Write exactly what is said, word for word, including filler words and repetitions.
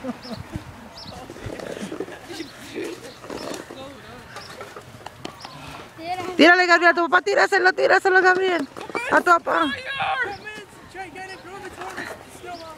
Tírale, Gabriel, a tu papá, tíraselo, tíraselo, Gabriel. A tu papá.